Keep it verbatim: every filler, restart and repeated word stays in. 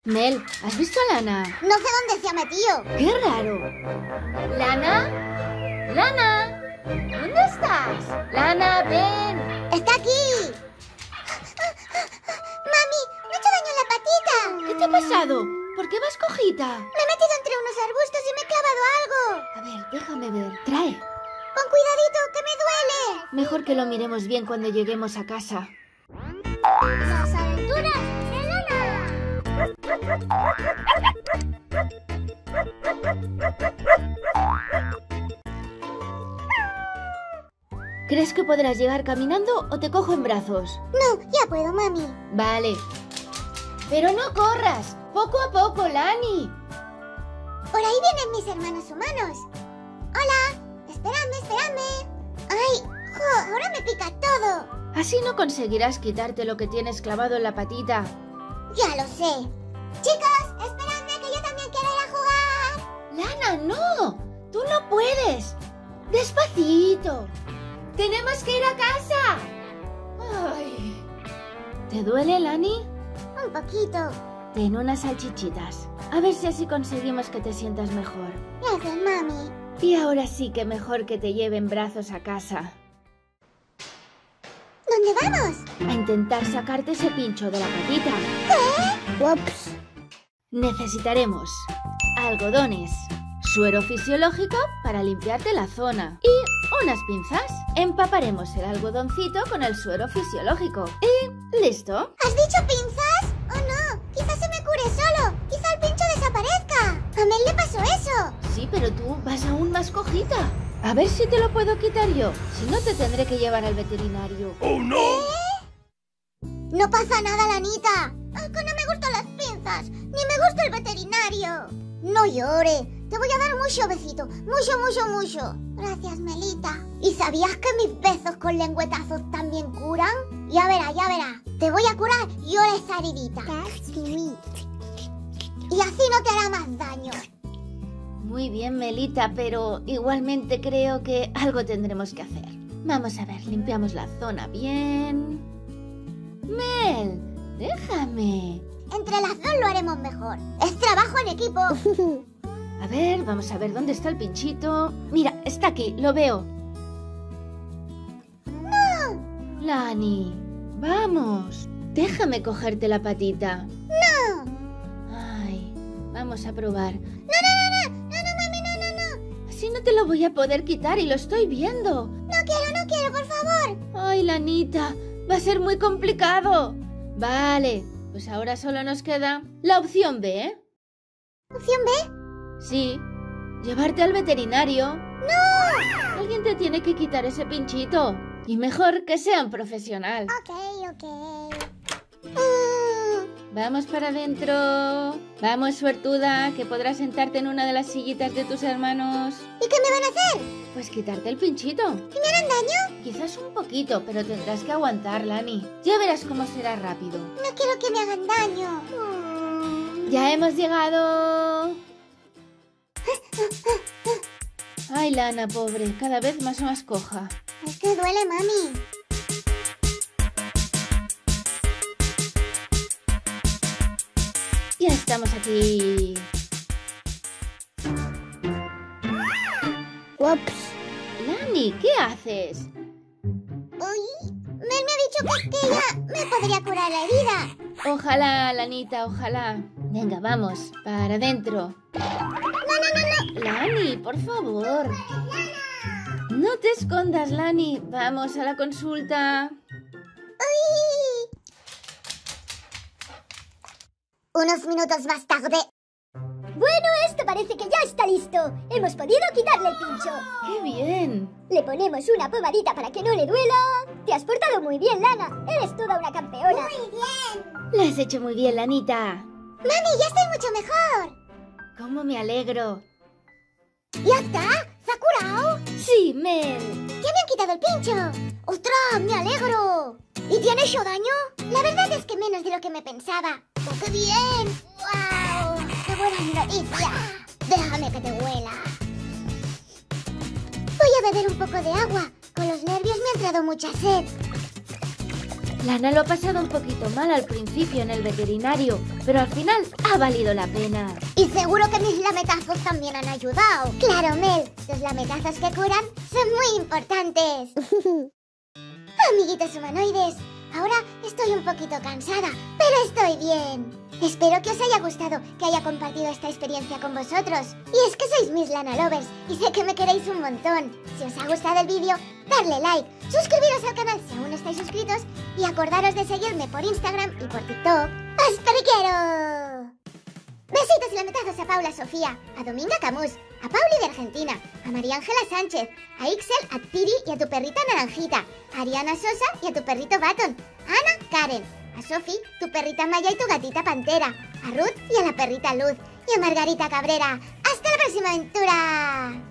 Mel, ¿has visto a Lana? No sé dónde se ha metido. ¡Qué raro! ¿Lana? ¡Lana! ¿Dónde estás? ¡Lana, ven! ¡Está aquí! ¡Mami! ¡Me he hecho daño en la patita! ¿Qué te ha pasado? ¿Por qué vas cojita? Me he metido entre unos arbustos y me he clavado algo. A ver, déjame ver. Trae. Con cuidadito, que me duele. Mejor que lo miremos bien cuando lleguemos a casa. Las aventuras de Lana. ¿Crees que podrás llegar caminando o te cojo en brazos? No, ya puedo, mami. Vale. Pero no corras. Poco a poco, Lani. Por ahí vienen mis hermanos humanos. Hola. Esperadme, esperadme. Ay, jo, ahora me pica todo. Así no conseguirás quitarte lo que tienes clavado en la patita. Ya lo sé. Chicos, esperadme que yo también quiero ir a jugar. Lana, no. Tú no puedes. Despacito. ¡Tenemos que ir a casa! Ay. ¿Te duele, Lani? Un poquito. Ten unas salchichitas. A ver si así conseguimos que te sientas mejor. Gracias, mami. Y ahora sí que mejor que te lleve en brazos a casa. ¿Dónde vamos? A intentar sacarte ese pincho de la patita. ¿Qué? Ups. Necesitaremos algodones, suero fisiológico para limpiarte la zona y unas pinzas. Empaparemos el algodoncito con el suero fisiológico. Y ¿listo? ¿Has dicho pinzas? Oh no, quizás se me cure solo. Quizá el pincho desaparezca. A Mel le pasó eso. Sí, pero tú vas aún más cojita. A ver si te lo puedo quitar yo. Si no, te tendré que llevar al veterinario. ¡Oh, no! ¿Eh? No pasa nada, Lanita. Es que no me gustan las pinzas. Ni me gusta el veterinario. No llore. Te voy a dar mucho besito. Mucho, mucho, mucho. Gracias, Melita. ¿Y sabías que mis besos con lengüetazos también curan? Ya verás, ya verás. Te voy a curar yo esa heridita. Y así no te hará más daño. Muy bien, Melita, pero igualmente creo que algo tendremos que hacer. Vamos a ver, limpiamos la zona bien. Mel, déjame. Entre las dos lo haremos mejor. Es trabajo en equipo. A ver, vamos a ver dónde está el pinchito. Mira, está aquí, lo veo. ¡No! Lani, vamos. Déjame cogerte la patita. ¡No! Ay, vamos a probar. ¡No, no, no, no! ¡No, no, mami, no, no, no! Así no te lo voy a poder quitar y lo estoy viendo. No quiero, no quiero, por favor. Ay, Lanita, va a ser muy complicado. Vale, pues ahora solo nos queda la opción B, ¿eh? ¿Opción B? Sí, llevarte al veterinario. ¡No! Alguien te tiene que quitar ese pinchito. Y mejor que sea un profesional. Ok, ok. Mm. Vamos para adentro. Vamos, suertuda, que podrás sentarte en una de las sillitas de tus hermanos. ¿Y qué me van a hacer? Pues quitarte el pinchito. ¿Y me harán daño? Quizás un poquito, pero tendrás que aguantar, Lani. Ya verás cómo será rápido. No quiero que me hagan daño. Mm. ¡Ya hemos llegado! Ay, Lana, pobre, cada vez más más coja. Es que duele, mami. Ya estamos aquí. Ups. Lani, ¿qué haces? Uy, Mel me ha dicho que, que ella me podría curar la herida. Ojalá, Lanita, ojalá. Venga, vamos, para adentro. No, no, no, no. Lani, por favor. No te escondas, Lani. Vamos a la consulta. Uy. Unos minutos más tarde. Bueno, esto parece que ya está listo. Hemos podido quitarle el pincho. ¡Qué bien! Le ponemos una pomadita para que no le duela. Te has portado muy bien, Lana. Eres toda una campeona. Muy bien. Lo has hecho muy bien, Lanita. Mami, ya estoy mucho mejor. ¡Cómo me alegro! ¿Ya está? ¿Se ha curado? ¡Sí, Mel! ¡Ya me han quitado el pincho! ¡Ostras, me alegro! ¿Y tiene hecho daño? La verdad es que menos de lo que me pensaba. ¡Oh, qué bien! ¡Wow! ¡Qué buena noticia! Déjame que te huela. Voy a beber un poco de agua. Con los nervios me ha entrado mucha sed. Lana lo ha pasado un poquito mal al principio en el veterinario, pero al final ha valido la pena. Y seguro que mis lametazos también han ayudado. Claro, Mel, los lametazos que curan son muy importantes. Amiguitos humanoides, ahora estoy un poquito cansada, pero estoy bien. Espero que os haya gustado que haya compartido esta experiencia con vosotros. Y es que sois mis Lana Lovers y sé que me queréis un montón. Si os ha gustado el vídeo, darle like, suscribiros al canal si aún no estáis suscritos y acordaros de seguirme por Instagram y por TikTok. ¡Os quiero! Besitos y lametazos a Paula Sofía, a Dominga Camus, a Pauli de Argentina, a María Ángela Sánchez, a Ixel, a Tiri y a tu perrita Naranjita, a Ariana Sosa y a tu perrito Baton, a Ana Karen, a Sofi, tu perrita Maya y tu gatita Pantera, a Ruth y a la perrita Luz, y a Margarita Cabrera. ¡Hasta la próxima aventura!